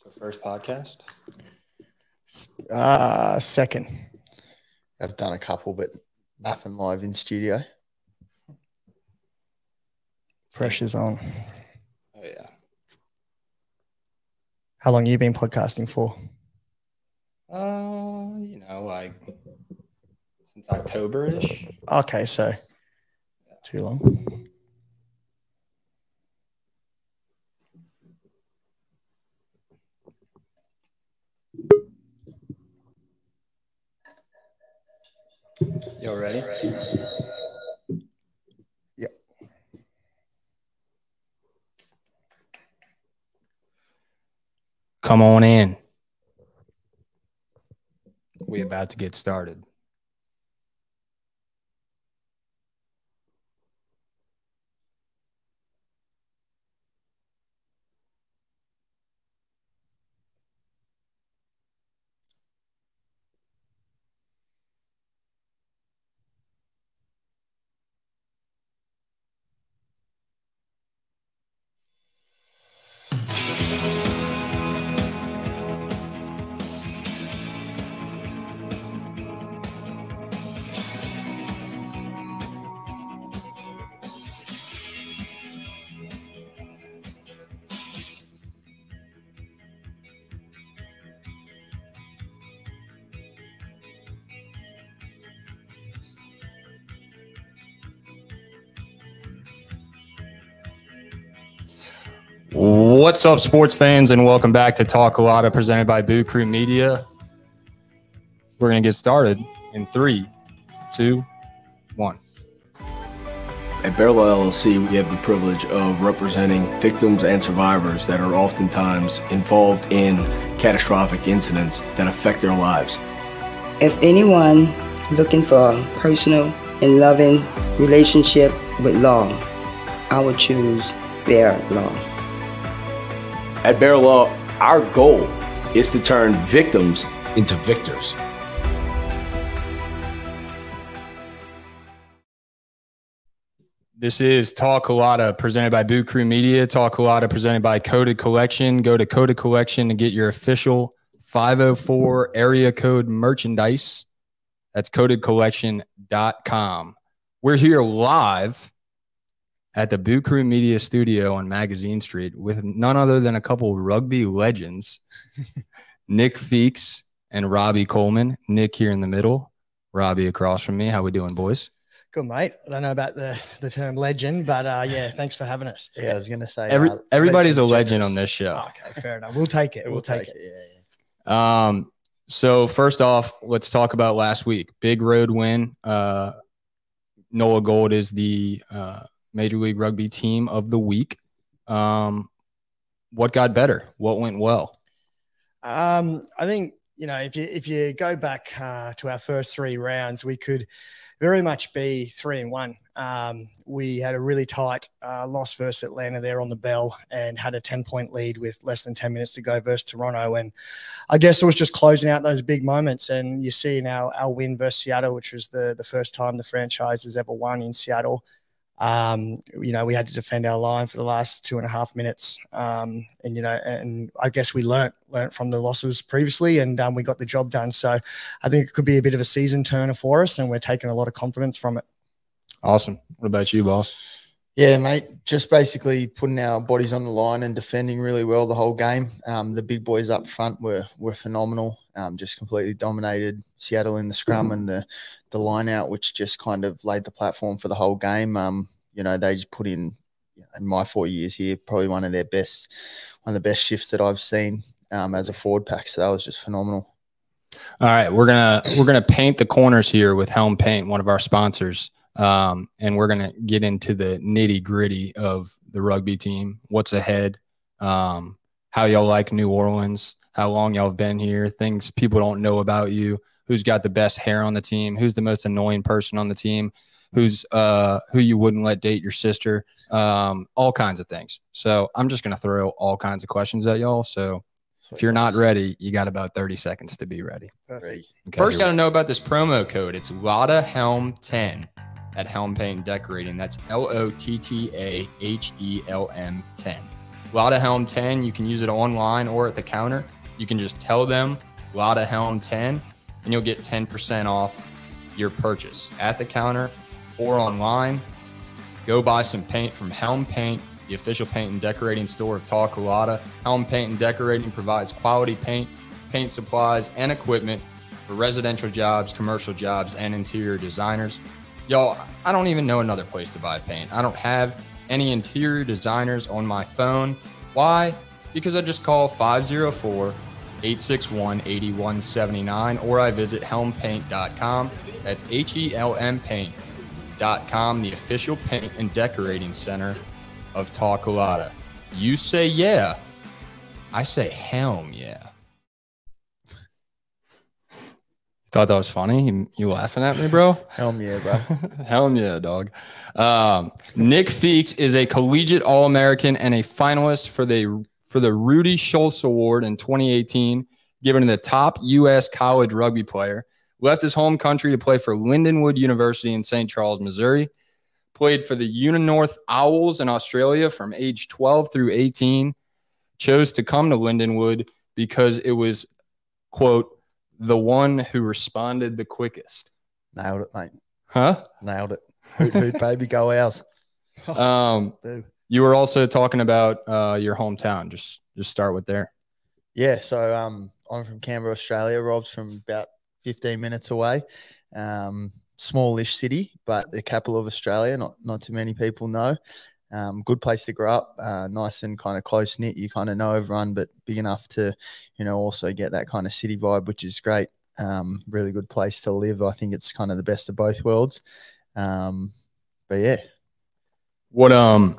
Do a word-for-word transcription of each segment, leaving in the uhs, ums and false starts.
So first podcast? Uh, second. I've done a couple, but nothing live in studio. Pressure's on. Oh, yeah. How long have you been podcasting for? Uh, you know, like since October-ish. Okay, so too long. Y'all ready? Yep. Come on in. We about to get started. What's up, sports fans, and welcome back to Talk a Lotta, presented by Boo Crew Media. We're going to get started in three, two, one. At Bear Law L L C, we have the privilege of representing victims and survivors that are oftentimes involved in catastrophic incidents that affect their lives. If anyone looking for a personal and loving relationship with law, I would choose Bear Law. At Bear Law, our goal is to turn victims into victors. This is Talk a Lotta, presented by Boo Crew Media. Talk a Lotta, presented by Coded Collection. Go to Coded Collection to get your official five oh four area code merchandise. That's coded collection dot com. We're here live at the Boo Crew Media studio on Magazine Street with none other than a couple rugby legends, Nick Feakes and Robbie Coleman. Nick here in the middle, Robbie across from me. How we doing, boys? Good, mate. I don't know about the, the term legend, but uh, yeah, thanks for having us. Yeah, I was going to say. Every, uh, everybody's a legend generous. on this show. Oh, okay, fair enough. We'll take it. We'll, we'll take, take it. it. Yeah, yeah. Um, so first off, let's talk about last week. Big road win. Uh, NOLA Gold is the uh, Major League Rugby team of the week. Um, what got better? What went well? Um, I think, you know, if you if you go back uh, to our first three rounds, we could very much be three and one. Um, we had a really tight uh, loss versus Atlanta there on the bell and had a ten point lead with less than ten minutes to go versus Toronto. And I guess it was just closing out those big moments. And you see now our win versus Seattle, which was the, the first time the franchise has ever won in Seattle. Um, you know, we had to defend our line for the last two and a half minutes. Um, and, you know, and I guess we learnt, learnt from the losses previously and um, we got the job done. So I think it could be a bit of a season turner for us and we're taking a lot of confidence from it. Awesome. What about you, boss? Yeah, mate, just basically putting our bodies on the line and defending really well the whole game. Um, the big boys up front were were phenomenal, um, just completely dominated Seattle in the scrum and the, the line out, which just kind of laid the platform for the whole game. Um, you know, they just put in, you know, in my four years here, probably one of their best, one of the best shifts that I've seen um, as a forward pack. So that was just phenomenal. All right, we're gonna we're gonna paint the corners here with Helm Paint, one of our sponsors. Um, and we're going to get into the nitty gritty of the rugby team, what's ahead, um, how y'all like New Orleans, how long y'all have been here, things people don't know about you, who's got the best hair on the team, who's the most annoying person on the team, who's, uh, who you wouldn't let date your sister, um, all kinds of things. So I'm just going to throw all kinds of questions at y'all. So if you're not ready, you got about thirty seconds to be ready. Perfect. Okay, First, got to know about this promo code. It's Lotta Helm ten. At Helm Paint and Decorating. That's L O T T A H E L M ten. Lotta Helm ten, you can use it online or at the counter. You can just tell them Lotta Helm ten, and you'll get ten percent off your purchase at the counter or online. Go buy some paint from Helm Paint, the official paint and decorating store of Talcolata. Helm Paint and Decorating provides quality paint, paint supplies, and equipment for residential jobs, commercial jobs, and interior designers. Y'all, I don't even know another place to buy paint. I don't have any interior designers on my phone. Why? Because I just call five oh four, eight six one, eight one seven nine or I visit helm paint dot com. That's H E L M paint dot com, the official paint and decorating center of Talcolata. You say yeah, I say helm yeah. Thought that was funny? You, you laughing at me, bro? Helm yeah, bro. Helm yeah, dog. Um, Nick Feakes is a collegiate All-American and a finalist for the for the Rudy Schultz Award in twenty eighteen, given to the top U S college rugby player. Left his home country to play for Lindenwood University in Saint Charles, Missouri. Played for the Uninorth Owls in Australia from age twelve through eighteen. Chose to come to Lindenwood because it was, quote, the one who responded the quickest. Nailed it, mate. Huh? Nailed it. Hoot, hoot, baby, go Owls. Um, you were also talking about uh, your hometown. Just just start with there. Yeah, so um, I'm from Canberra, Australia. Rob's from about fifteen minutes away. Um, smallish city, but the capital of Australia. Not not too many people know. Um, good place to grow up. Uh, nice and kind of close knit. You kind of know everyone, but big enough to, you know, also get that kind of city vibe, which is great. Um, really good place to live. I think it's kind of the best of both worlds. Um, but yeah. What um,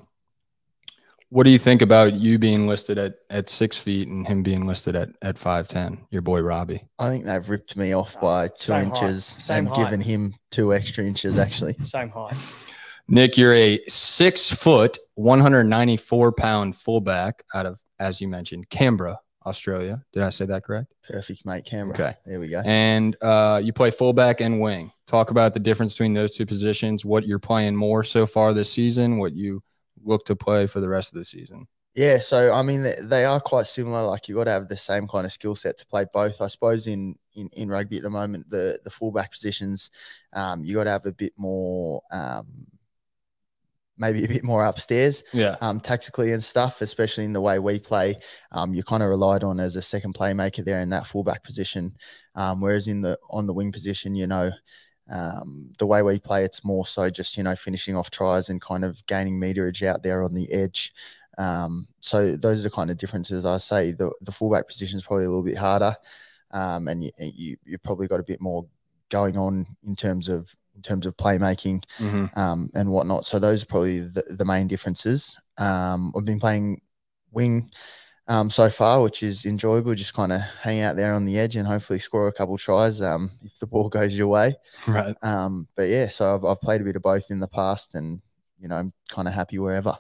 what do you think about you being listed at at six feet and him being listed at at five ten? Your boy Robbie. I think they've ripped me off by two Same inches Same and height. given him two extra inches. Actually, Same height. Nick, you're a six foot, one hundred ninety-four pound fullback out of, as you mentioned, Canberra, Australia. Did I say that correct? perfect, mate. Canberra. Okay. There we go. And uh, you play fullback and wing. Talk about the difference between those two positions, what you're playing more so far this season, what you look to play for the rest of the season. Yeah, so I mean they, they are quite similar. Like you got to have the same kind of skill set to play both. I suppose in in, in rugby at the moment, the the fullback positions, um, you got to have a bit more, um, maybe a bit more upstairs, Yeah. um, tactically and stuff. Especially in the way we play, um, you're kind of relied on as a second playmaker there in that fullback position. Um, whereas in the on the wing position, you know. Um, the way we play, it's more so just, you know, finishing off tries and kind of gaining meterage out there on the edge. Um, so those are the kind of differences. I say the, the fullback position is probably a little bit harder. Um, and you, you, you've probably got a bit more going on in terms of, in terms of playmaking, Mm-hmm. um, and whatnot. So those are probably the, the main differences. Um, I've been playing wing, Um, so far, which is enjoyable, just kind of hang out there on the edge and hopefully score a couple tries um, if the ball goes your way. Right. Um, but yeah, so I've, I've played a bit of both in the past and, you know, I'm kind of happy wherever.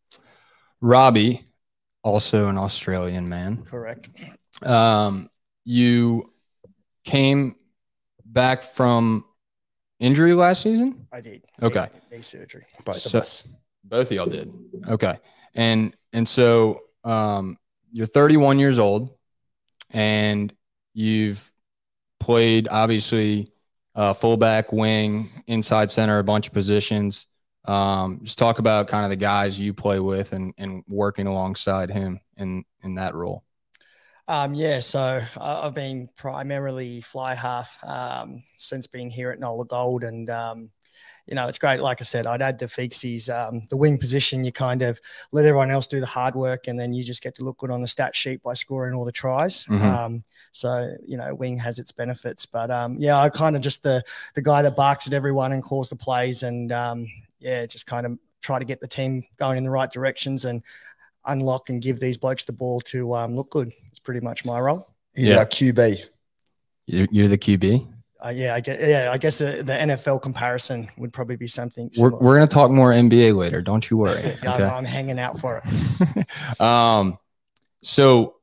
Robbie, also an Australian man. Correct. Um, you came back from injury last season? I did. Okay. Knee, knee surgery. Both So- of us. Both of y'all did. Okay. And and so um, you're thirty-one years old and you've played obviously uh, fullback, wing, inside center, a bunch of positions. Um, just talk about kind of the guys you play with and, and working alongside him in, in that role. Um, yeah, so I- I've been primarily fly half um, since being here at NOLA Gold, and um, you know, it's great. Like I said, I'd add to Feakes' um, the wing position. You kind of let everyone else do the hard work, and then you just get to look good on the stat sheet by scoring all the tries. Mhm. Um, so you know, wing has its benefits, but um, yeah, I kind of just the the guy that barks at everyone and calls the plays, and um, yeah, just kind of try to get the team going in the right directions and unlock and give these blokes the ball to um, look good. It's pretty much my role. He's Yeah. our Q B. You're, you're the Q B. Uh, yeah, I guess, yeah, I guess the, the N F L comparison would probably be something We're, similar. we're going to talk more N B A later. Don't you worry. Yeah, Okay. I'm, I'm hanging out for it. um, so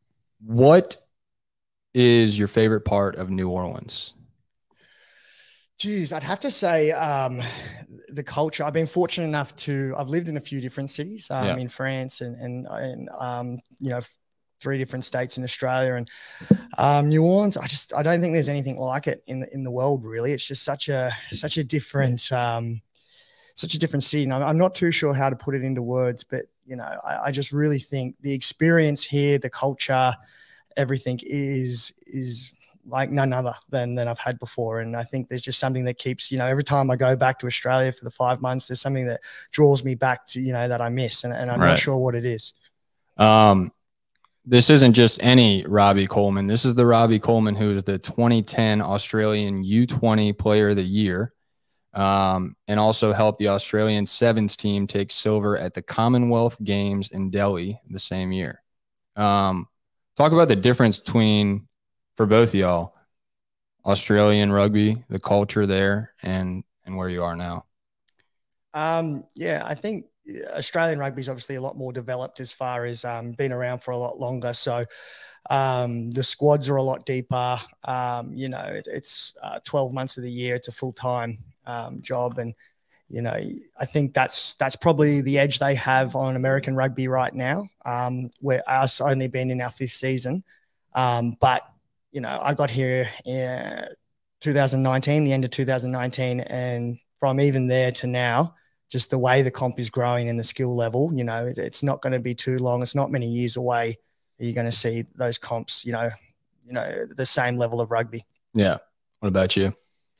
what is your favorite part of New Orleans? Geez, I'd have to say um, the culture. I've been fortunate enough to, I've lived in a few different cities um, yeah. in France and, and, and um, you know, three different states in Australia and um, New Orleans. I just, I don't think there's anything like it in the, in the world, really. It's just such a, such a different, um, such a different scene. I'm, I'm not too sure how to put it into words, but, you know, I, I just really think the experience here, the culture, everything is, is, like none other than, than I've had before. And I think there's just something that keeps, you know, every time I go back to Australia for the five months, there's something that draws me back to, you know, that I miss. And, and I'm right. not sure what it is. Um, this isn't just any Robbie Coleman. This is the Robbie Coleman who is the twenty ten Australian U twenty Player of the Year, um, and also helped the Australian Sevens team take silver at the Commonwealth Games in Delhi the same year. Um, talk about the difference between, for both of y'all, Australian rugby, the culture there, and and where you are now. Um, yeah, I think Australian rugby is obviously a lot more developed as far as um, been around for a lot longer. So um, the squads are a lot deeper. Um, you know, it, it's uh, twelve months of the year. It's a full-time um, job. And, you know, I think that's that's probably the edge they have on American rugby right now, um, where us only been in our fifth season. Um, but you know, I got here in two thousand nineteen, the end of two thousand nineteen, and from even there to now, just the way the comp is growing and the skill level, you know, it, it's not going to be too long. It's not many years away that you're going to see those comps, you know, you know, the same level of rugby. Yeah. What about you?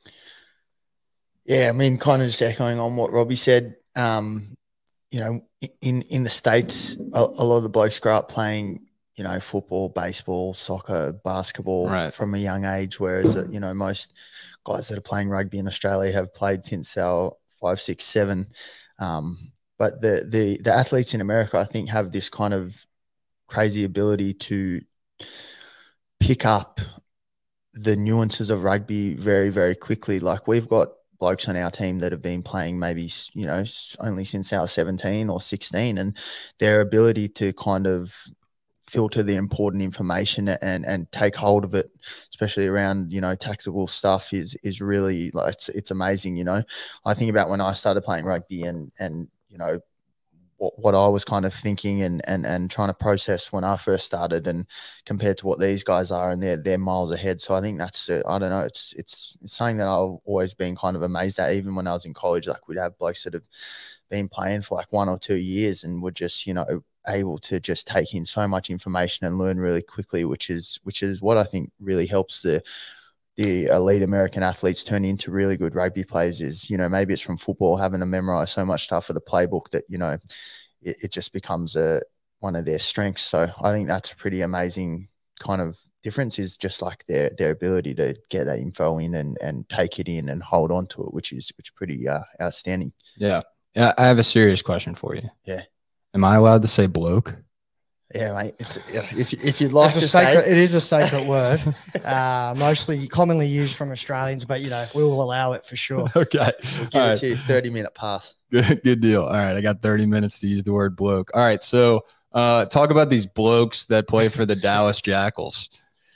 Yeah, I mean, kind of just echoing on what Robbie said. Um, you know, in in the States, a, a lot of the blokes grow up playing, you know, football, baseball, soccer, basketball right. from a young age, whereas, uh, you know, most guys that are playing rugby in Australia have played since they were five, six, seven. Um, but the, the, the athletes in America, I think, have this kind of crazy ability to pick up the nuances of rugby very, very quickly. Like we've got blokes on our team that have been playing maybe, you know, only since they were seventeen or sixteen, and their ability to kind of filter the important information and and take hold of it, especially around, you know, tactical stuff is is really like it's, it's amazing. You know, I think about when I started playing rugby and and you know what, what I was kind of thinking and and and trying to process when I first started, and compared to what these guys are, and they're they're miles ahead. So I think that's uh, I don't know, it's it's it's something that I've always been kind of amazed at. Even when I was in college, like we'd have blokes that have been playing for like one or two years and would just, you know, able to just take in so much information and learn really quickly, which is which is what I think really helps the the elite American athletes turn into really good rugby players. Is, you know, maybe it's from football, having to memorize so much stuff for the playbook that, you know, it, it just becomes a one of their strengths. So I think that's a pretty amazing kind of difference, is just like their their ability to get that info in and and take it in and hold on to it, which is which is pretty uh, outstanding. Yeah. Yeah. I have a serious question for you. Yeah. Am I allowed to say bloke? Yeah, mate. It's, if if you'd like to sacred, say, it is a sacred word, uh, mostly commonly used from Australians, but you know we will allow it for sure. Okay, we'll give All it right. to you. Thirty minute pass. Good, good deal. All right, I got thirty minutes to use the word bloke. All right, so uh, talk about these blokes that play for the Dallas Jackals.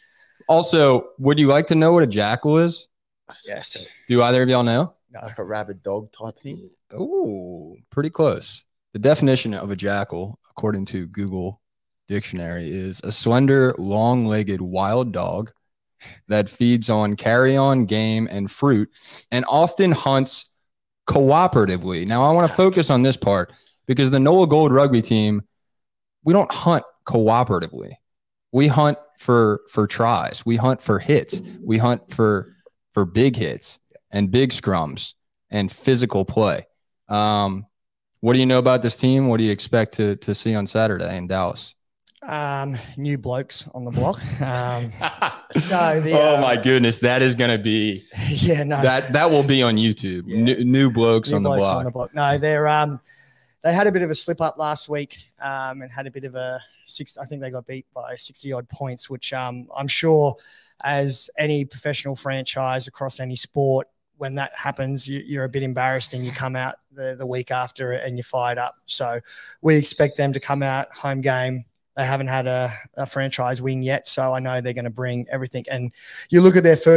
Also, would you like to know what a jackal is? Yes. Do either of y'all know? Like a rabid dog type thing. Oh, pretty close. The definition of a jackal, according to Google Dictionary, is a slender, long-legged wild dog that feeds on carrion, game, and fruit, and often hunts cooperatively. Now, I want to focus on this part because the NOLA Gold rugby team, we don't hunt cooperatively. We hunt for for tries. We hunt for hits. We hunt for for big hits and big scrums and physical play. Um, what do you know about this team? What do you expect to to see on Saturday in Dallas? Um, new blokes on the block. Um, no, the, oh um, my goodness, that is going to be. Yeah, no, that that will be on YouTube. Yeah. New, new blokes, new on, blokes the block. on the block. No, they're um, they had a bit of a slip up last week. Um, and had a bit of a six. I think they got beat by sixty odd points, which um, I'm sure, as any professional franchise across any sport, when that happens, you, you're a bit embarrassed and you come out the, the week after and you're fired up. So we expect them to come out home game. They haven't had a, a franchise win yet, so I know they're going to bring everything. And you look at their first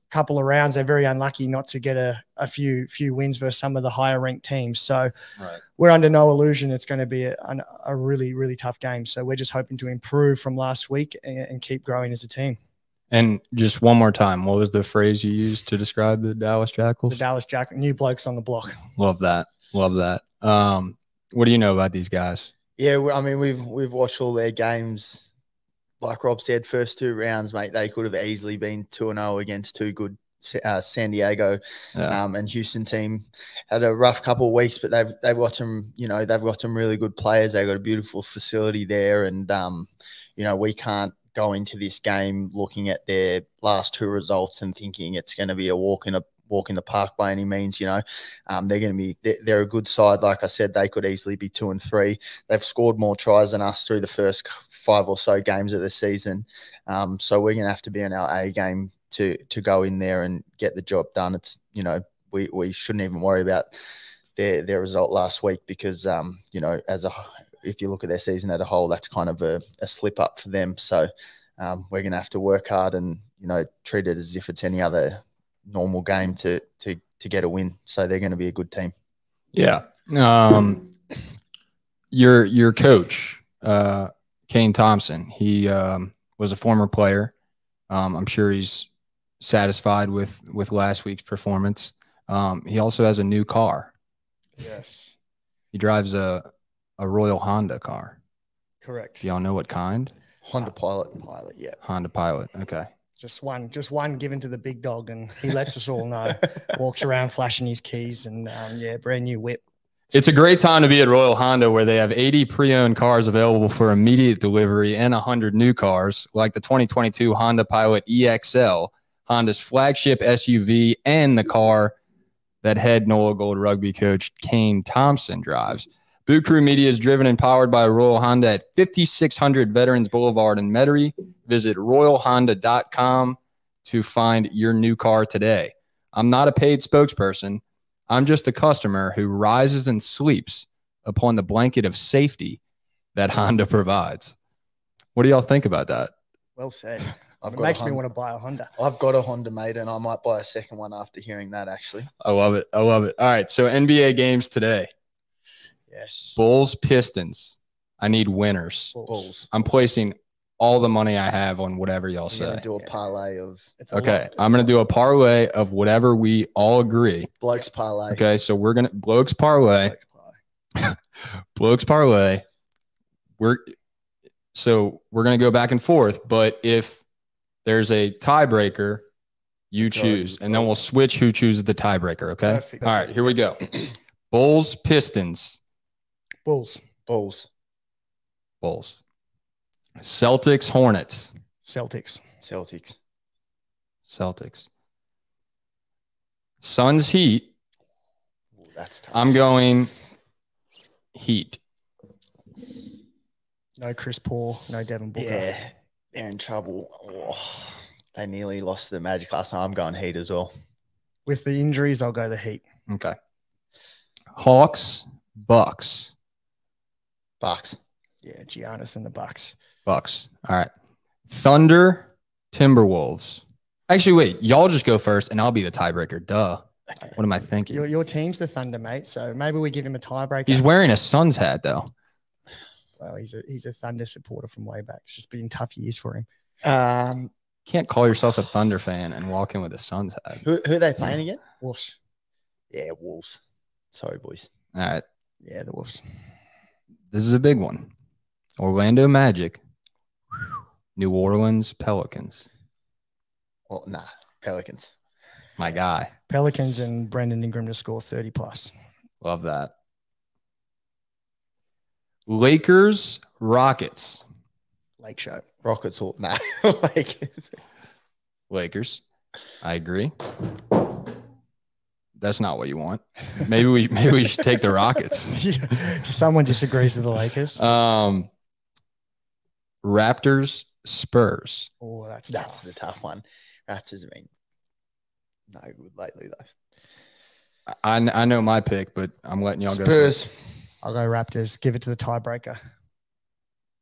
couple of rounds, they're very unlucky not to get a, a few few wins versus some of the higher ranked teams. So right. we're under no illusion it's going to be a, a really, really tough game. So we're just hoping to improve from last week and, and keep growing as a team. And just one more time, what was the phrase you used to describe the Dallas Jackals? The Dallas Jackals, new blokes on the block. Love that. Love that. Um, what do you know about these guys? Yeah, I mean, we've we've watched all their games. Like Rob said, first two rounds, mate, they could have easily been two and oh against two good uh, San Diego yeah. um, and Houston team. Had a rough couple of weeks, but they've they've got some, you know, they've got some really good players. They've got a beautiful facility there, and um, you know, we can't go into this game looking at their last two results and thinking it's going to be a walk in a walk in the park by any means. You know, um, they're going to be they're, they're a good side. Like I said, they could easily be two and three. They've scored more tries than us through the first five or so games of the season. Um, so we're going to have to be in our A game to to go in there and get the job done. It's, you know, we we shouldn't even worry about their their result last week because um, you know, as a if you look at their season as a whole, that's kind of a, a slip up for them. So um, we're going to have to work hard and, you know, treat it as if it's any other normal game to to to get a win. So they're going to be a good team. Yeah. Um, your your coach, uh, Kane Thompson, he um, was a former player. Um, I'm sure he's satisfied with with last week's performance. Um, he also has a new car. Yes. He drives a a Royal Honda car. Correct. Do y'all know what kind? Honda Pilot. Pilot, yeah. Honda Pilot. Okay. Just one, just one given to the big dog, and he lets us all know. Walks around flashing his keys, and um, yeah, brand new whip. It's a great time to be at Royal Honda, where they have eighty pre-owned cars available for immediate delivery and one hundred new cars, like the twenty twenty-two Honda Pilot E X L, Honda's flagship S U V, and the car that head NOLA Gold rugby coach Kane Thompson drives. Boot Crew Media is driven and powered by Royal Honda at fifty-six hundred Veterans Boulevard in Metairie. Visit royal honda dot com to find your new car today. I'm not a paid spokesperson. I'm just a customer who rises and sleeps upon the blanket of safety that Honda provides. What do y'all think about that? Well said. I've it got makes a me Honda. want to buy a Honda. I've got a Honda, mate, and I might buy a second one after hearing that, actually. I love it. I love it. All right, so N B A games today. Yes. Bulls, Pistons. I need winners. Bulls. I'm placing all the money I have on whatever y'all I'm say. going to do a parlay of It's a Okay, lot. I'm going to do a parlay of whatever we all agree. blokes parlay. Okay, so we're going to blokes parlay. Blokes parlay. We're so we're going to go back and forth, but if there's a tiebreaker, you choose, and then we'll switch who chooses the tiebreaker, okay? Perfect. All right, here we go. Bulls, Pistons. Bulls. Bulls. Bulls. Celtics, Hornets. Celtics. Celtics. Celtics. Suns, Heat. Ooh, that's tough. I'm going Heat. No Chris Paul. No Devin Booker. Yeah, they're in trouble. Oh, they nearly lost to the Magic last night. I'm going Heat as well. With the injuries, I'll go the Heat. Okay. Hawks, Bucks. Bucks. Yeah, Giannis and the Bucks. Bucks. All right. Thunder, Timberwolves. Actually, wait. Y'all just go first, and I'll be the tiebreaker. Duh. Okay. What am I thinking? Your, your team's the Thunder, mate. So maybe we give him a tiebreaker. He's wearing a Suns hat, though. Well, he's a he's a Thunder supporter from way back. It's just been tough years for him. Um, Can't call yourself a Thunder fan and walk in with a Suns hat. who, who are they playing again? Wolves. Yeah, Wolves. Sorry, boys. All right. Yeah, the Wolves. This is a big one. Orlando Magic, New Orleans Pelicans. Well, nah, Pelicans. My guy. Pelicans and Brandon Ingram to score thirty plus. Love that. Lakers, Rockets. Lake Show. Rockets or nah, Lakers. Lakers. I agree. That's not what you want. Maybe we maybe we should take the Rockets. Someone disagrees with the Lakers. Um, Raptors, Spurs. Oh, that's That's tough. the tough one. Raptors have been no good lately, though. I I know my pick, but I'm letting y'all go. Spurs. I'll go Raptors. Give it to the tiebreaker.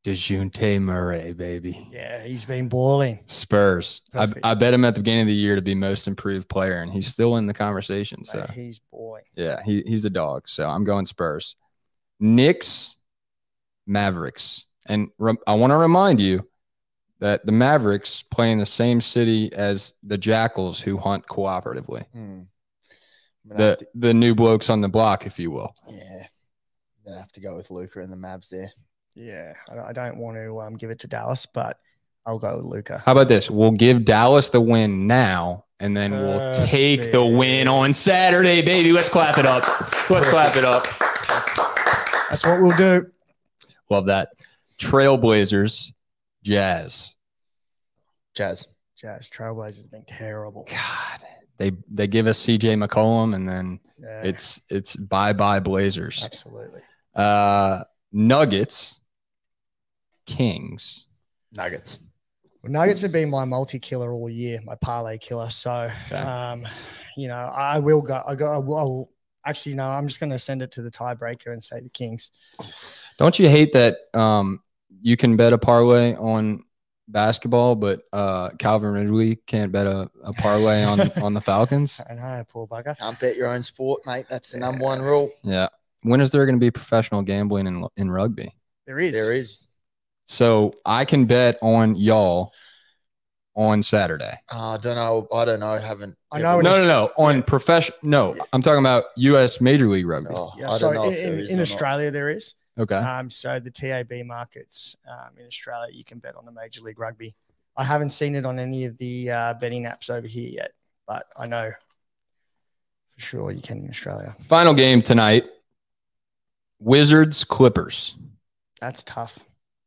DeJounte Murray, baby. Yeah, he's been balling. Spurs. I, I bet him at the beginning of the year to be most improved player, and he's still in the conversation. So Mate, he's balling. Yeah, he, he's a dog. So I'm going Spurs. Knicks, Mavericks. And re- I want to remind you that the Mavericks play in the same city as the Jackals, who hunt cooperatively. Hmm. The to, the new blokes on the block, if you will. Yeah. I'm going to have to go with Luka and the Mavs there. Yeah, I don't want to um, give it to Dallas, but I'll go with Luka. How about this? We'll give Dallas the win now, and then we'll Perfect. take the win on Saturday, baby. Let's clap it up. Let's Perfect. clap it up. That's, that's what we'll do. Love that. Trailblazers, Jazz. Jazz. Jazz. Trailblazers have been terrible. God, they they give us C J McCollum, and then yeah. it's it's bye bye Blazers. Absolutely. Uh, Nuggets. Kings. Nuggets. Well, Nuggets have been my multi-killer all year, my parlay killer. So, okay. um, you know, I will go. I go. I will, I will actually, no, I'm just going to send it to the tiebreaker and say the Kings. Don't you hate that um, you can bet a parlay on basketball, but uh, Calvin Ridley can't bet a, a parlay on on the Falcons? I know, poor bugger. Can't bet your own sport, mate. That's the number one rule. Yeah. When is there going to be professional gambling in in rugby? There is. There is. So I can bet on y'all on Saturday. Uh, I don't know. I don't know. I haven't. I know. No, no, no. On professional. No, yeah. I'm talking about U S Major League Rugby. Oh, yeah, so in, in Australia, not. there is. Okay. Um, so the T A B markets um, in Australia, you can bet on the Major League Rugby. I haven't seen it on any of the uh, betting apps over here yet, but I know for sure you can in Australia. Final game tonight. Wizards, Clippers. That's tough.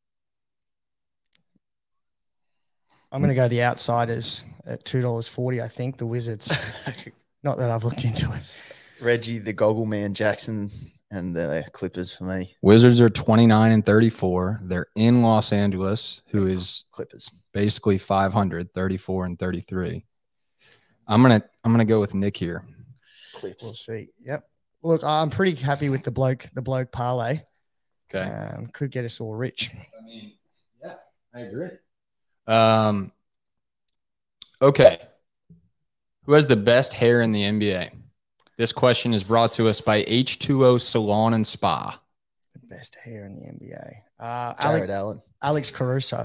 I'm going to go the Outsiders at two dollars forty, I think, the Wizards. Not that I've looked into it. Reggie, the Goggle Man, Jackson, and the Clippers for me. Wizards are twenty-nine and thirty-four. They're in Los Angeles, who is Clippers basically five hundred, thirty-four and thirty-three. I'm going to I'm going to go with Nick here. Clips. We'll see. Yep. Look, I'm pretty happy with the bloke, the bloke parlay. Okay. Um, could get us all rich. I mean, yeah, I agree. Um, okay. Who has the best hair in the N B A? This question is brought to us by H two O Salon and Spa. The best hair in the N B A. Uh, Jared Alex, Allen. Alex Caruso.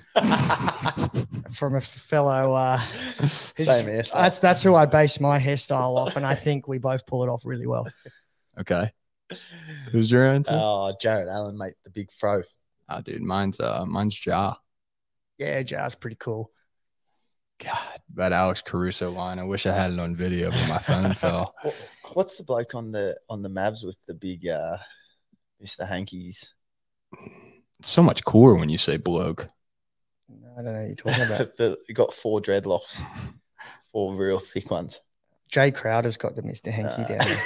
From a fellow. Uh, Same hairstyle. That's, that's who I base my hairstyle off, and I think we both pull it off really well. Okay. Who's your answer? Oh, Jared Allen, mate, the big fro. Oh, dude, mine's uh, mine's Ja. Yeah, Ja's pretty cool. God, that Alex Caruso line. I wish I had it on video, but my phone fell. What's the bloke on the on the Mavs with the big uh, Mister Hankies? It's so much cooler when you say bloke. I don't know what you're talking about. the, you got four dreadlocks, four real thick ones. Jay Crowder's got the Mister Hanky uh. down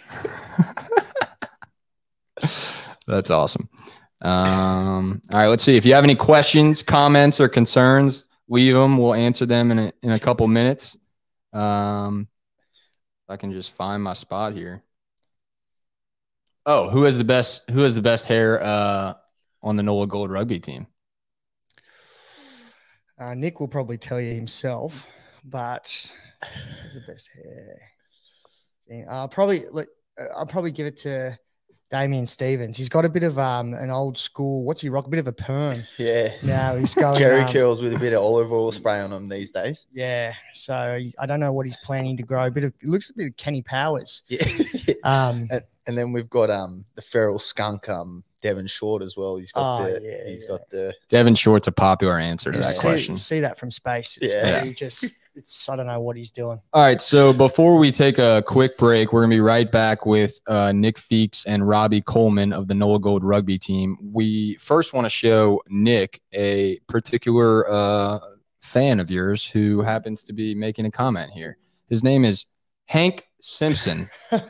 there. That's awesome. Um, all right, let's see. If you have any questions, comments, or concerns, leave them. We'll answer them in a, in a couple minutes. Um, if I can just find my spot here. Oh, who has the best? Who has the best hair uh, on the NOLA Gold rugby team? Uh, Nick will probably tell you himself, but who's the best hair? I'll probably look. I'll probably give it to Damian Stevens. He's got a bit of um an old school. What's he rock? A bit of a perm. Yeah. Now he's going Jerry um, curls with a bit of olive oil spray on them these days. Yeah. So I don't know what he's planning to grow. A bit of it looks a bit of Kenny Powers. Yeah. um. And, and then we've got um the feral skunk um Devon Short as well. He's got oh, the yeah, he's yeah. got the Devon Short's a popular answer to yeah, that see, question. See that from space. It's yeah. really just it's I don't know what he's doing. All right. So before we take a quick break, we're gonna be right back with uh, Nick Feakes and Robbie Coleman of the NOLA Gold rugby team. We first want to show Nick a particular uh, fan of yours who happens to be making a comment here. His name is Hank Simpson.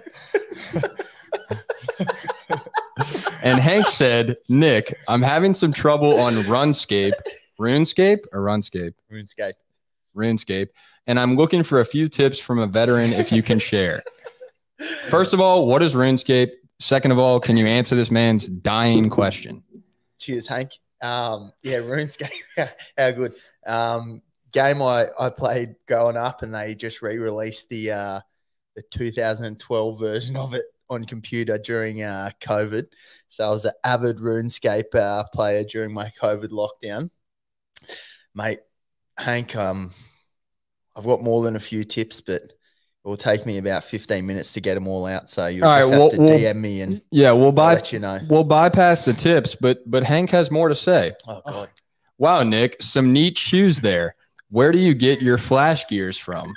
And Hank said, Nick, I'm having some trouble on RuneScape. RuneScape or RuneScape? RuneScape. RuneScape. And I'm looking for a few tips from a veteran if you can share. First of all, what is RuneScape? Second of all, can you answer this man's dying question? Cheers, Hank. Um, yeah, RuneScape. How good. Um, game I, I played growing up, and they just re-released the uh, the two thousand twelve version of it on computer during uh, COVID. So I was an avid RuneScape uh, player during my COVID lockdown. Mate, Hank, um, I've got more than a few tips, but it will take me about fifteen minutes to get them all out. So you'll all just right, have we'll, to we'll, D M me and yeah, we'll by, let you know. We'll bypass the tips, but but Hank has more to say. Oh, God. Wow, Nick, some neat shoes there. Where do you get your flash gears from?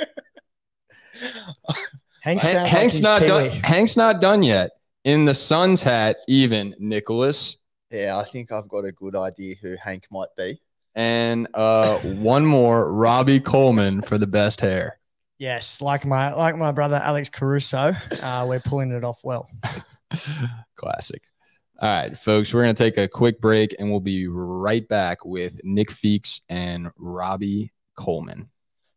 Hank Han- Hank's like not done. Hank's not done yet. In the Suns hat, even Nicholas. Yeah, I think I've got a good idea who Hank might be. And uh, one more, Robbie Coleman for the best hair. Yes, like my like my brother Alex Caruso, uh, we're pulling it off well. Classic. All right, folks, we're going to take a quick break, and we'll be right back with Nick Feakes and Robbie Coleman.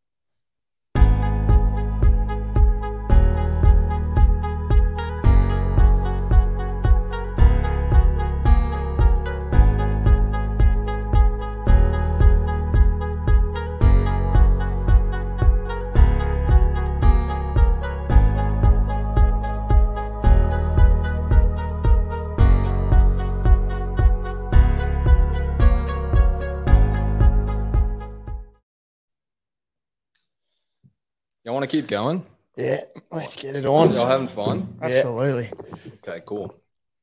Y'all want to keep going? Yeah, let's get it on. Y'all having fun? Absolutely. Yeah. Okay, cool.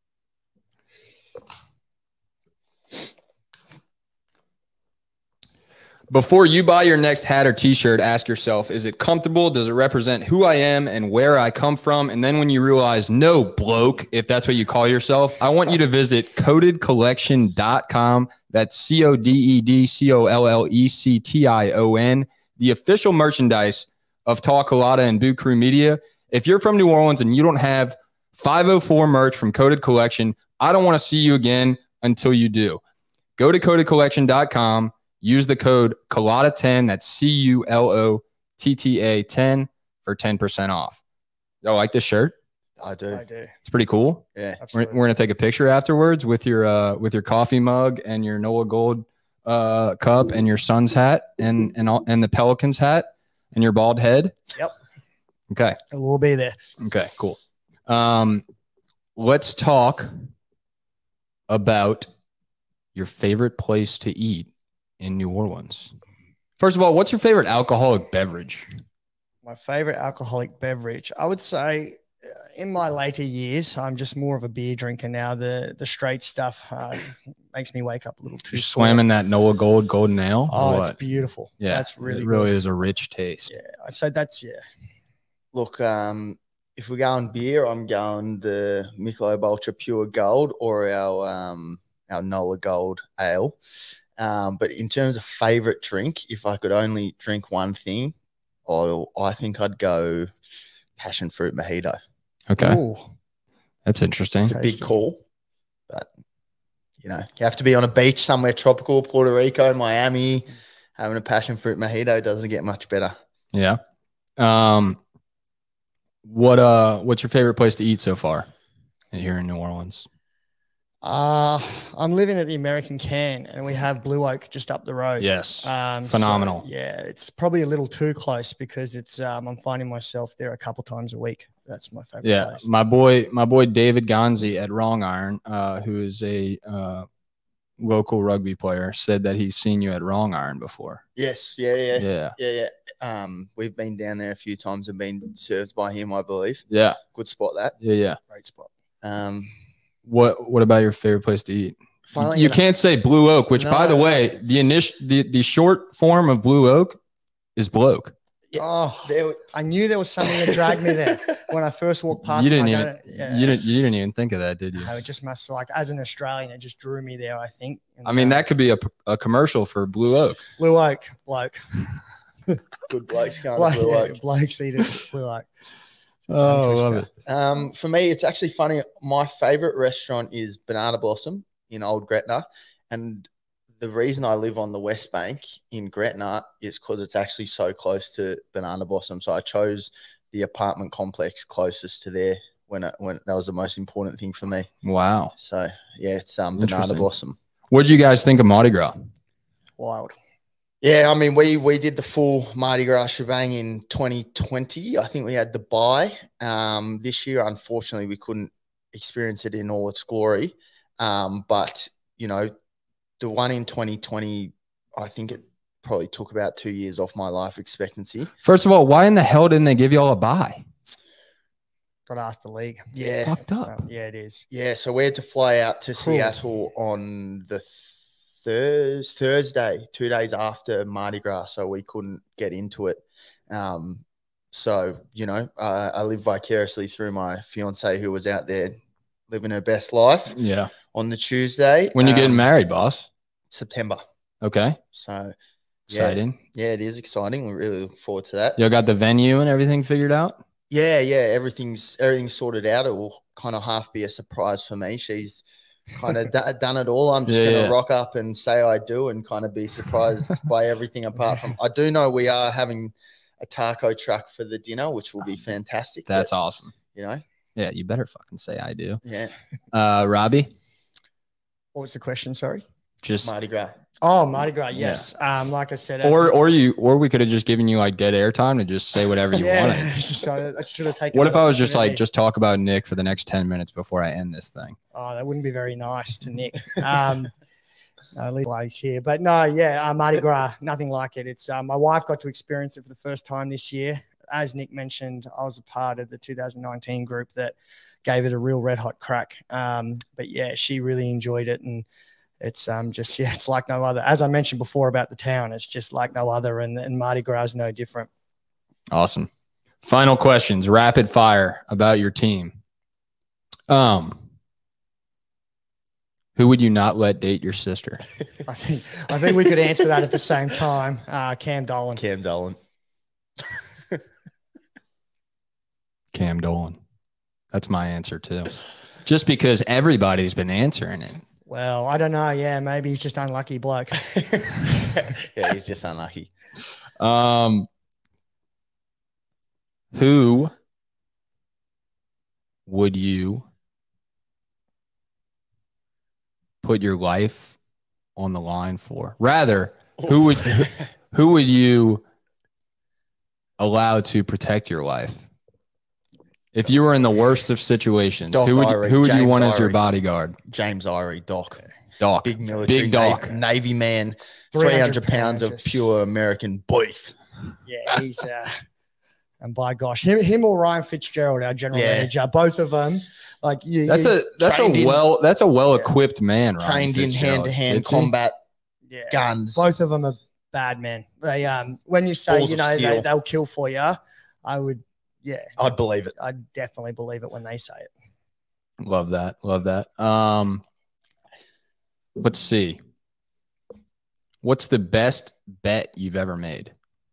Before you buy your next hat or t-shirt, ask yourself, is it comfortable? Does it represent who I am and where I come from? And then when you realize, no, bloke, if that's what you call yourself, I want you to visit coated collection dot com. That's C O D E D C O L L E C T I O N, the official merchandise of Talk Lotta and Boot Crew Media. If you're from New Orleans and you don't have five oh four merch from Coated Collection, I don't want to see you again until you do. Go to coated collection dot com. Use the code C U L O T T A ten. That's C U L O T T A ten for ten percent off. Y'all like this shirt? I do. I do. It's pretty cool. Yeah. We're, we're going to take a picture afterwards with your uh, with your coffee mug and your NOLA Gold uh, cup and your Suns hat and and all, and the Pelicans hat. And your bald head? Yep. Okay. It will be there. Okay, cool. Um, let's talk about your favorite place to eat in New Orleans. First of all, what's your favorite alcoholic beverage? My favorite alcoholic beverage, I would say in my later years, I'm just more of a beer drinker now. The the straight stuff uh, makes me wake up a little too. You're slamming that NOLA Gold golden ale? Oh, it's beautiful. Yeah, that's really it really good. is a rich taste. Yeah, I'd say that's yeah. Look, um, if we're going beer, I'm going the Michelob Ultra Pure Gold or our um our NOLA Gold ale. Um, but in terms of favorite drink, if I could only drink one thing, I I think I'd go passion fruit mojito. Okay. Ooh. That's interesting. It's a big call, but you know, you have to be on a beach somewhere tropical, Puerto Rico, Miami, having a passion fruit mojito doesn't get much better. Yeah. Um, what, uh, what's your favorite place to eat so far here in New Orleans? Uh, I'm living at the American Can, and we have Blue Oak just up the road. Yes. Um, Phenomenal. So, yeah, it's probably a little too close because it's um, I'm finding myself there a couple times a week. That's my favorite yeah, place. my boy, my boy David Gonzi at Wrong Iron, uh, who is a uh, local rugby player, said that he's seen you at Wrong Iron before. Yes, yeah, yeah, yeah, yeah, yeah. Um, we've been down there a few times and been served by him, I believe. Yeah, good spot that. Yeah, yeah, great spot. Um, what what about your favorite place to eat? Finally, you you can't say Blue Oak, which, no, by the way, the initial the the short form of Blue Oak is Bloke. Yeah. Oh, there, I knew there was something that dragged me there when I first walked past. You didn't it, even yeah. you didn't you didn't even think of that, did you? No, it just must like as an Australian, it just drew me there. I think. And, I mean, uh, that could be a, a commercial for Blue Oak. Blue Oak, bloke. Good blokes going Bloke, to Blue Oak. Yeah, blokes eating Blue Oak. Oh, love it. Um, for me, it's actually funny. My favorite restaurant is Banana Blossom in Old Gretna, and the reason I live on the West Bank in Gretna is because it's actually so close to Banana Blossom. So I chose the apartment complex closest to there when it, when that was the most important thing for me. Wow. So yeah, it's um Banana Blossom. What did you guys think of Mardi Gras? Wild. Yeah, I mean, we we did the full Mardi Gras shebang in twenty twenty. I think we had the bye. Um, this year, unfortunately, we couldn't experience it in all its glory. Um, but, you know, the one in twenty twenty, I think it probably took about two years off my life expectancy. First of all, why in the hell didn't they give you all a bye? Got to ask the league. Yeah. Fucked up. So, yeah, it is. Yeah, so we had to fly out to Cool. Seattle on the Thurs Thursday, two days after Mardi Gras, so we couldn't get into it. Um, so, you know, uh, I live vicariously through my fiance who was out there living her best life. Yeah. On the Tuesday. When you um, getting married, boss? September. Okay. So, yeah, Exciting. yeah, it is exciting. We really look forward to that. You got the venue and everything figured out? Yeah, yeah, everything's everything's sorted out. It will kind of half be a surprise for me. She's kind of d- done it all. I'm just Yeah, going to yeah. rock up and say I do and kind of be surprised by everything apart from – I do know we are having a taco truck for the dinner, which will be fantastic. That's but, awesome. You know? Yeah, you better fucking say I do. Yeah. Uh, Robbie? What was the question? Sorry. Just Mardi Gras. Oh, Mardi Gras. Yes. Yeah. Um, like I said, or or you or we could have just given you like dead airtime to just say whatever you yeah, wanted. so I should have taken. What if I was just like just talk about Nick for the next ten minutes before I end this thing? Oh, that wouldn't be very nice to Nick. Um, no, leave why he's here, but no, yeah, uh, Mardi Gras, nothing like it. It's uh, my wife got to experience it for the first time this year. As Nick mentioned, I was a part of the two thousand nineteen group that gave it a real red hot crack. Um, but yeah, she really enjoyed it, and it's um just yeah, it's like no other. As I mentioned before about the town, it's just like no other, and, and Mardi Gras is no different. Awesome. Final questions, rapid fire about your team. Um, who would you not let date your sister? I think I think we could answer that at the same time. Uh, Cam Dolan. Cam Dolan. Cam Dolan. That's my answer too. Just because everybody's been answering it. Well, I don't know. Yeah, maybe he's just unlucky bloke. Yeah, he's just unlucky. Um, who would you put your life on the line for? Rather, who would who would you allow to protect your life? If you were in the worst of situations, Doc who would Irie, who would you James want as your Irie. bodyguard? James Irie, Doc. Doc. Big military, Big Doc. Navy, Navy man, three three hundred hundred pounds of just- pure American beef. Yeah, he's uh, and by gosh, him, him or Ryan Fitzgerald, our general Yeah. manager, both of them. Like you, That's you, a that's a trained in- well that's a well equipped man, Ryan Trained in Fitzgerald. hand-to-hand Fitzy? combat yeah, guns. both of them are bad men. They um, when you say Balls you of know they, steel. they'll kill for you, I would, yeah, I'd believe it. I'd definitely believe it when they say it. Love that. Love that. Um, let's see. What's the best bet you've ever made?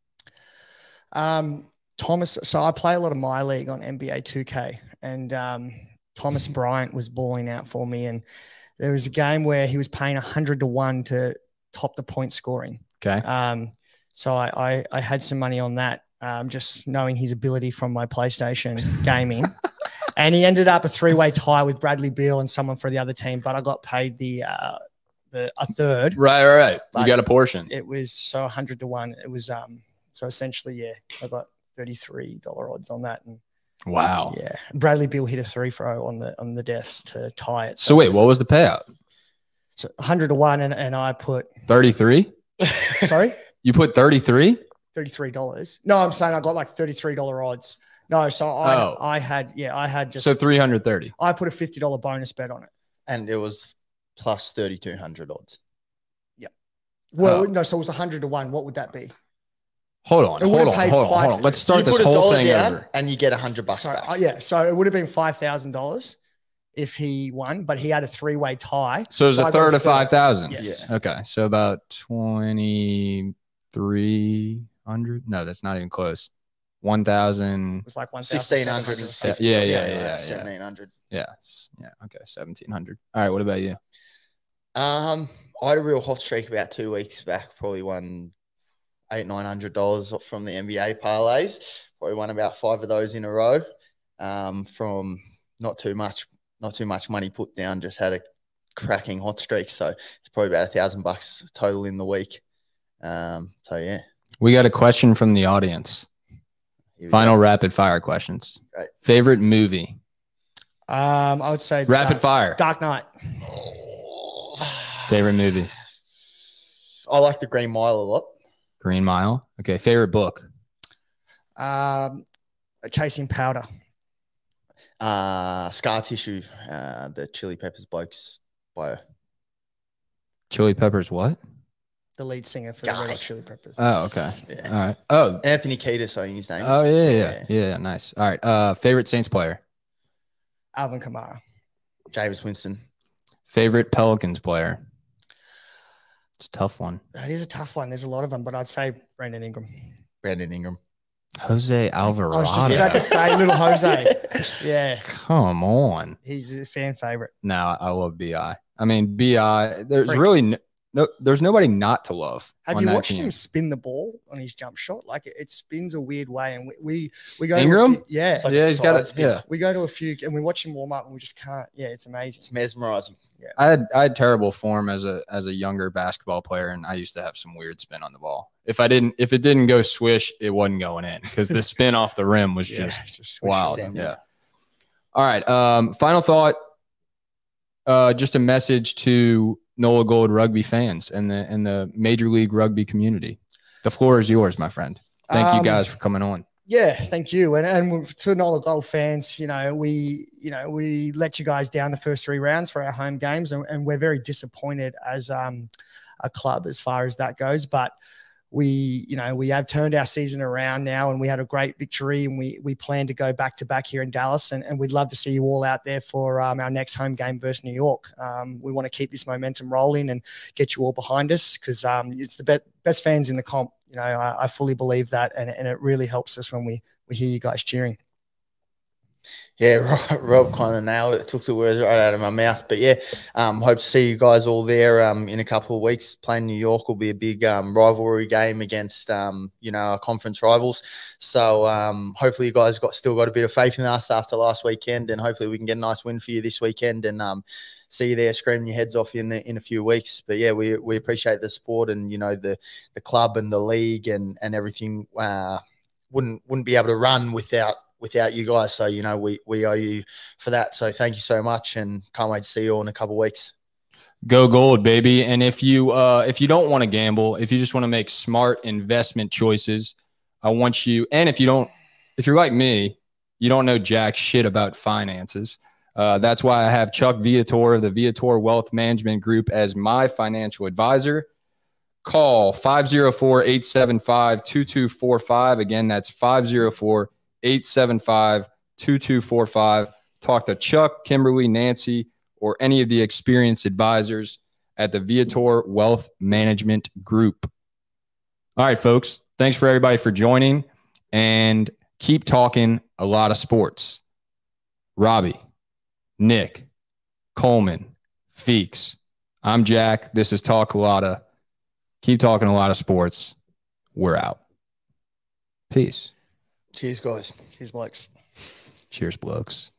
Um, Thomas. So I play a lot of my league on N B A two K, and um, Thomas Bryant was balling out for me, and there was a game where he was paying a hundred to one to top the point scoring. Okay. Um, so I, I I had some money on that, um, just knowing his ability from my PlayStation gaming. And he ended up a three-way tie with Bradley Beal and someone for the other team, but I got paid the uh, the a third. Right, right, right. But You got a portion. It was so one hundred to one. It was um so essentially yeah, I got thirty-three dollar odds on that, and Wow. yeah, Bradley Beal hit a three throw on the on the deaths to tie it. So wait, what was the payout? So one hundred to one, and, and I put thirty-three? sorry, You put thirty-three? thirty-three dollars. No, I'm saying I got like thirty-three dollar odds. No, so I Oh. I had yeah I had just So three hundred thirty. I put a fifty dollar bonus bet on it. And it was plus thirty-two hundred odds. Well, Oh. no, so it was one hundred to one. What would that be? Hold on, It hold would've on, paid hold on, five- hold on. Let's start you this put a whole dollar thing down over. and you get a hundred bucks So, back. uh, yeah, so it would have been five thousand dollars if he won, but he had a three way tie. So it's I a got third of five thousand. Yes. Okay. So about twenty-three hundred. No, that's not even close. One thousand. It was like one Sixteen hundred and thousand. fifty. Yeah, yeah, yeah, yeah. Seventeen hundred. Yeah. Yeah. Okay. seventeen hundred. All right. What about you? Um, I had a real hot streak about two weeks back. Probably won eight nine hundred dollars from the N B A parlays. Probably won about five of those in a row. Um, from not too much, not too much money put down. Just had a cracking hot streak. So it's probably about a thousand bucks total in the week. Um, so yeah. We got a question from the audience. Final go. rapid fire questions. Right. Favorite movie? Um, I would say rapid Dark, fire. Dark Knight. Favorite movie? I like The Green Mile a lot. Green Mile. Okay. Favorite book? Um, Chasing Powder. Uh, Scar Tissue. Uh, the Chili Peppers blokes bio. Chili Peppers what? The lead singer for Guy. the Red Hot Chili Peppers. Oh, okay. Yeah. All right. Oh, Anthony Kiedis, I think his name is. Oh, yeah, yeah, yeah, yeah. Nice. All right. Uh, favorite Saints player? Alvin Kamara. James Winston. Favorite Pelicans player? It's a tough one. That is a tough one. There's a lot of them, but I'd say Brandon Ingram. Brandon Ingram. Jose Alvarado. I was just about to say little Jose. Yeah. Come on. He's a fan favorite. No, I love B I. I mean, B I, there's Freak. really no, no, there's nobody not to love. Have you watched team. him spin the ball on his jump shot? Like it, it spins a weird way. And we, we, we go Ingram? to a few, yeah. Like yeah, he's got it. Yeah. We go to a few and we watch him warm up and we just can't. Yeah, it's amazing. It's mesmerizing. Yeah. I had I had terrible form as a as a younger basketball player, and I used to have some weird spin on the ball. If I didn't if it didn't go swish, it wasn't going in because the spin off the rim was yeah, just, just wild. Yeah. All right. Um, final thought. Uh, just a message to NOLA Gold rugby fans and the and the Major League Rugby community. The floor is yours, my friend. Thank um, you guys for coming on. Yeah, thank you. And and to NOLA Gold fans, you know, we you know we let you guys down the first three rounds for our home games, and, and we're very disappointed as um, a club as far as that goes. But we, you know, we have turned our season around now, and we had a great victory, and we we plan to go back to back here in Dallas, and, and we'd love to see you all out there for um, our next home game versus New York. Um, we want to keep this momentum rolling and get you all behind us because um, it's the be best fans in the comp. You know, I, I fully believe that, and, and it really helps us when we we hear you guys cheering. Yeah, Rob, Rob kind of nailed it. Took the words right out of my mouth. But yeah, um, hope to see you guys all there um, in a couple of weeks. Playing New York will be a big um, rivalry game against um, you know, our conference rivals. So um, hopefully you guys got still got a bit of faith in us after last weekend, and hopefully we can get a nice win for you this weekend and um, see you there screaming your heads off in in a few weeks. But yeah, we we appreciate the support and you know the the club and the league and and everything. Uh, wouldn't wouldn't be able to run without. without you guys. So, you know, we, we owe you for that. So thank you so much and can't wait to see you all in a couple of weeks. Go Gold, baby. And if you, uh, if you don't want to gamble, if you just want to make smart investment choices, I want you, and if you don't, if you're like me, you don't know jack shit about finances. Uh, that's why I have Chuck Viator of the Viator Wealth Management Group as my financial advisor. Call five oh four, eight seven five, two two four five. Again, that's five oh four, eight seven five, two two four five. Talk to Chuck, Kimberly, Nancy, or any of the experienced advisors at the Viator Wealth Management Group. All right, folks. Thanks for everybody for joining, and keep talking a lot of sports. Robbie, Nick, Coleman, Feakes. I'm Jack. This is Talk a Lotta. Keep talking a lot of sports. We're out. Peace. Cheers, guys. Cheers, blokes. Cheers, blokes.